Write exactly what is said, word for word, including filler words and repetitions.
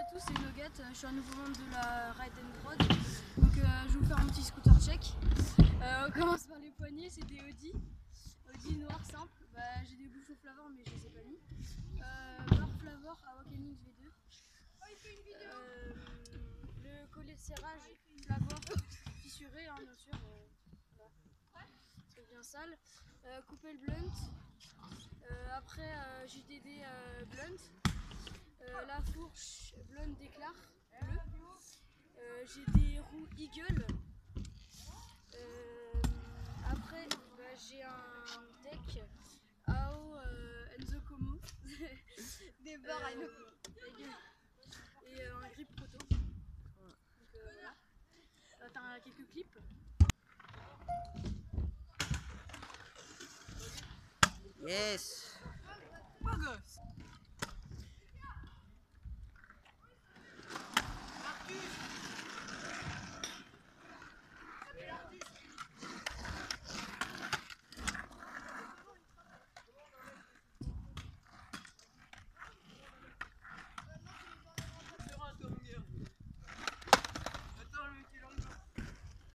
tous, c'est Nugget, je suis un nouveau membre de la Ride and Prod. Donc euh, je vais vous faire un petit scooter check. Euh, on commence par les poignées, c'est des Audi. Audi noir simple, bah, j'ai des bouchons Flavor mais je les ai pas mis. Euh, barre Flavor à Wakenix V deux. Euh, le collet de serrage Flavor fissuré hein, bien sûr. Euh, voilà. C'est bien sale. Euh, couper le blunt. Euh, après euh, J D D euh, blunt. Euh, la fourche blonde d'éclat bleu. Euh, j'ai des roues Eagle. Euh, après, bah, j'ai un deck A O euh, Enzo Como. Des barres euh, et euh, un grip proto. Donc euh, voilà. Euh, T'as quelques clips. Yes. Pas gosse.